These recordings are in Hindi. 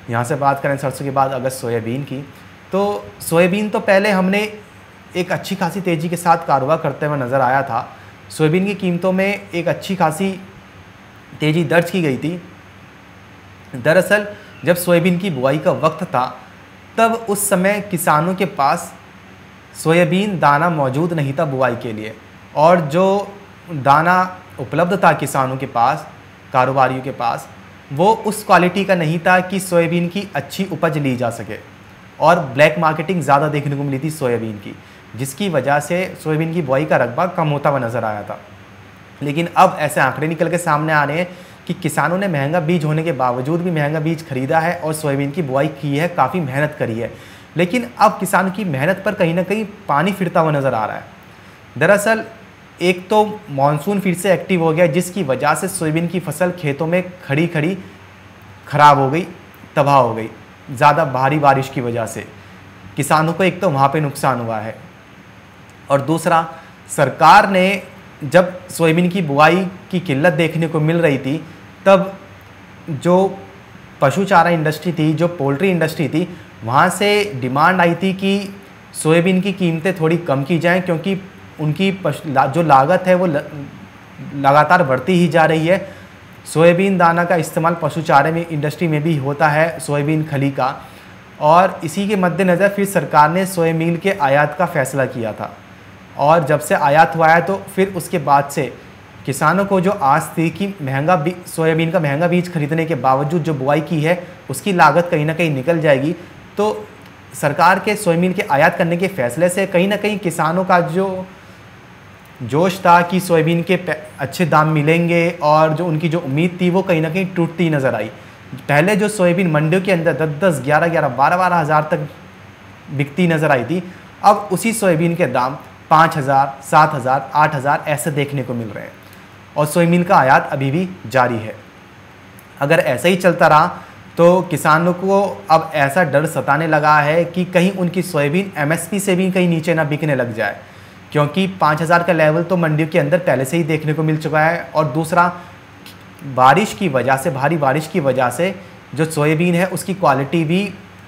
यहाँ से बात करें सरसों के बाद अगर सोयाबीन की, तो सोयाबीन तो पहले हमने एक अच्छी खासी तेज़ी के साथ कारोबार करते हुए नज़र आया था। सोयाबीन की कीमतों में एक अच्छी खासी तेज़ी दर्ज की गई थी। दरअसल जब सोयाबीन की बुआई का वक्त था, तब उस समय किसानों के पास सोयाबीन दाना मौजूद नहीं था बुआई के लिए, और जो दाना उपलब्ध था किसानों के पास, कारोबारियों के पास, वो उस क्वालिटी का नहीं था कि सोयाबीन की अच्छी उपज ली जा सके, और ब्लैक मार्केटिंग ज़्यादा देखने को मिली थी सोयाबीन की, जिसकी वजह से सोयाबीन की बुआई का रकबा कम होता हुआ नज़र आया था। लेकिन अब ऐसे आंकड़े निकल के सामने आ रहे हैं कि किसानों ने महंगा बीज होने के बावजूद भी महंगा बीज खरीदा है और सोयाबीन की बुआई की है, काफ़ी मेहनत करी है, लेकिन अब किसानों की मेहनत पर कहीं ना कहीं पानी फिरता हुआ नज़र आ रहा है। दरअसल एक तो मानसून फिर से एक्टिव हो गया, जिसकी वजह से सोयाबीन की फसल खेतों में खड़ी खड़ी ख़राब हो गई, तबाह हो गई। ज़्यादा भारी बारिश की वजह से किसानों को एक तो वहाँ पे नुकसान हुआ है, और दूसरा सरकार ने जब सोयाबीन की बुआई की किल्लत देखने को मिल रही थी, तब जो पशु चारा इंडस्ट्री थी, जो पोल्ट्री इंडस्ट्री थी, वहाँ से डिमांड आई थी कि सोयाबीन की कीमतें थोड़ी कम की जाएं, क्योंकि उनकी जो लागत है वो लगातार बढ़ती ही जा रही है। सोयाबीन दाना का इस्तेमाल पशु चारे में इंडस्ट्री में भी होता है, सोयाबीन खली का, और इसी के मद्देनज़र फिर सरकार ने सोयाबीन के आयात का फ़ैसला किया था। और जब से आयात हुआ है, तो फिर उसके बाद से किसानों को जो आस थी कि सोयाबीन का महंगा बीज खरीदने के बावजूद जो बुआई की है उसकी लागत कहीं ना कहीं निकल जाएगी, तो सरकार के सोयाबीन के आयात करने के फ़ैसले से कहीं ना कहीं किसानों का जो जोश था कि सोयाबीन के अच्छे दाम मिलेंगे, और जो उनकी जो उम्मीद थी वो कहीं ना कहीं टूटती नज़र आई। पहले जो सोयाबीन मंडियों के अंदर 10-10, 11-11, 12-12 हज़ार तक बिकती नज़र आई थी, अब उसी सोयाबीन के दाम 5,000, 7,000, 8,000 ऐसे देखने को मिल रहे हैं, और सोयाबीन का आयात अभी भी जारी है। अगर ऐसा ही चलता रहा तो किसानों को अब ऐसा डर सताने लगा है कि कहीं उनकी सोयाबीन एमएसपी से भी कहीं नीचे ना बिकने लग जाए, क्योंकि 5,000 का लेवल तो मंडियों के अंदर पहले से ही देखने को मिल चुका है, और दूसरा बारिश की वजह से, भारी बारिश की वजह से जो सोयाबीन है उसकी क्वालिटी भी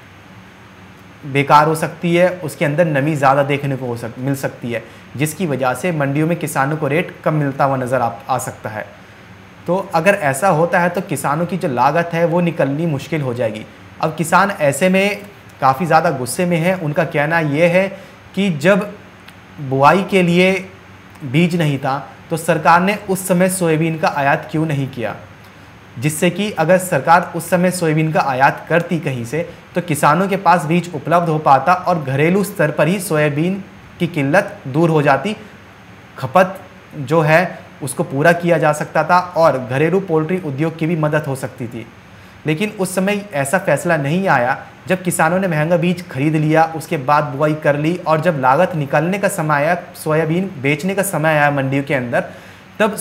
बेकार हो सकती है, उसके अंदर नमी ज़्यादा देखने को मिल सकती है, जिसकी वजह से मंडियों में किसानों को रेट कम मिलता हुआ नज़र आ सकता है। तो अगर ऐसा होता है तो किसानों की जो लागत है वो निकलनी मुश्किल हो जाएगी। अब किसान ऐसे में काफ़ी ज़्यादा गुस्से में है। उनका कहना ये है कि जब बुआई के लिए बीज नहीं था तो सरकार ने उस समय सोयाबीन का आयात क्यों नहीं किया, जिससे कि अगर सरकार उस समय सोयाबीन का आयात करती कहीं से तो किसानों के पास बीज उपलब्ध हो पाता और घरेलू स्तर पर ही सोयाबीन की किल्लत दूर हो जाती, खपत जो है उसको पूरा किया जा सकता था और घरेलू पोल्ट्री उद्योग की भी मदद हो सकती थी। लेकिन उस समय ऐसा फैसला नहीं आया। जब किसानों ने महंगा बीज खरीद लिया, उसके बाद बुआई कर ली और जब लागत निकालने का समय आया, सोयाबीन बेचने का समय आया मंडियों के अंदर, तब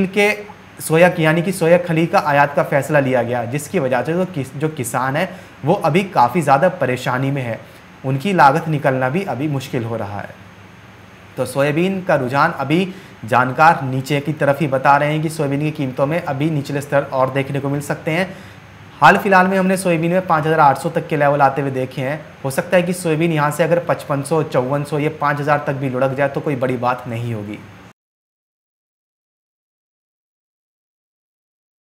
यानी कि सोया खली का आयात का फैसला लिया गया, जिसकी वजह से जो किसान है वो अभी काफ़ी ज़्यादा परेशानी में है, उनकी लागत निकलना भी अभी मुश्किल हो रहा है। तो सोयाबीन का रुझान अभी जानकार नीचे की तरफ ही बता रहे हैं कि सोयाबीन की कीमतों में अभी निचले स्तर और देखने को मिल सकते हैं। हाल फिलहाल में हमने सोयाबीन में 5,800 तक के लेवल आते हुए देखे हैं। हो सकता है कि सोयाबीन यहाँ से अगर 5,500, 5,400 या 5,000 तक भी लुढ़क जाए तो कोई बड़ी बात नहीं होगी।